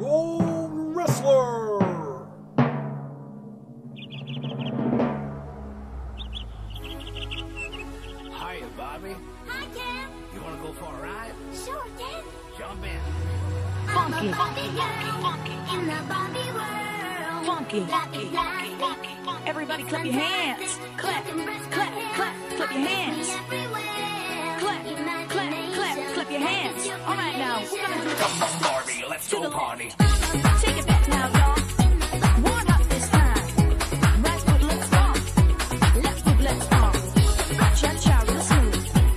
Gold Wrestler! Hiya, Bobby. Hi, Ken. You wanna go for a ride? Sure, Ken. Jump in. Funky, funky, funky, in the Bobby world. Funky, funky, funky, funky. Everybody clap your hands. Clap, clap, clap, clap your hands. Clap, clap, clap, clap your hands. All right, now we're gonna do Come on, Barbie, let's go party. Take it back now, y'all. Warm up this time. Right foot, let's stomp. Left foot, let's stomp. Cha-cha, real smooth.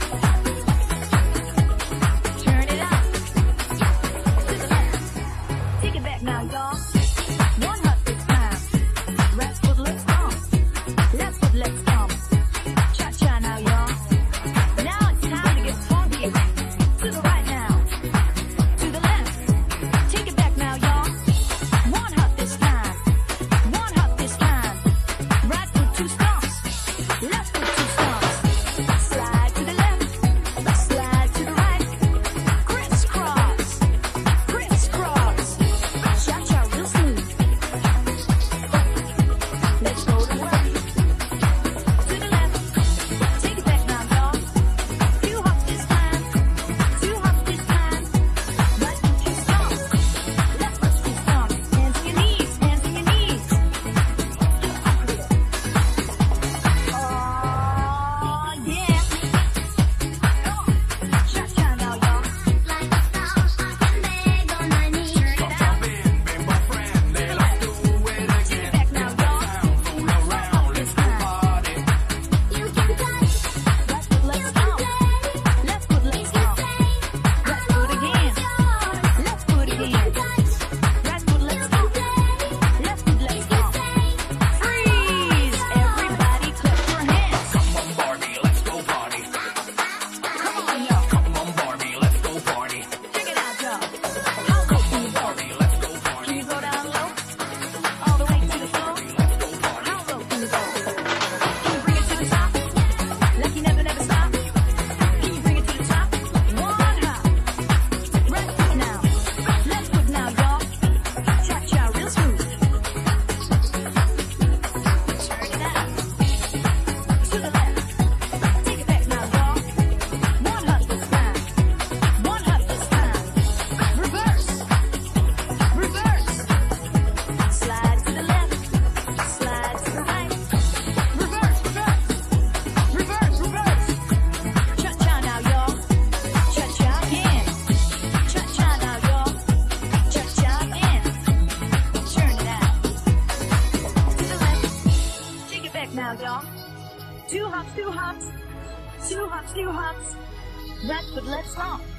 Turn it up. To the left. Take it back now, y'all. Warm up this time. Right foot, let's stomp. Left foot, let's stomp. Cha-cha now, y'all. Now it's time to get funky. To the right now. To the left. Take it back now, y'all. One hop this time. One hop this time. Right foot, two stomps. Left foot, two stomps. Slide to the left. Slide to the right. Crisscross. Crisscross. Cha-cha real smooth. Let's go to work. To the left. Take it back now, y'all. Two hops this time. Two hops this time. Right foot, two stomps. Left foot, two stomps. Hands on your knees. Hands on your knees. Oh, yeah. Cha-cha now, y'all. Like a star, I can beg on my knees. Turn it out. Bimbo friend, let's do it again. Back now, y'all. Fool around, let's go party. You can touch, Right foot, let's stomp. Left foot, let's stomp. Right foot again. Left foot again. Right foot, let's stomp. Left foot, let's stomp. Freeze! Everybody clap your hands. Come on, Barbie, let's go party. Come on, y'all. Come on, Barbie, let's go party. Check it out, y'all. How low can you go? Barbie, let's go Can party. you go down low? All the way to the floor? Let's go party. How low can you go? Can you bring it to the top? Like you never, never stop? Can you bring it to the top? One hop. Right foot now. Left foot now, y'all. Cha-cha real smooth. Turn it out. To the left. Take it back now, y'all. One hop this time. One hop this time. Reverse. Reverse. Slide to the left. Slide to the right. Reverse, reverse. Reverse, reverse. Cha-cha now, y'all. Cha-cha again. Cha-cha now, y'all. Cha-cha again. Turn it out. To the left. Take it back now, y'all. Two hops, two hops. Two hops, two hops. Right foot, let's stomp.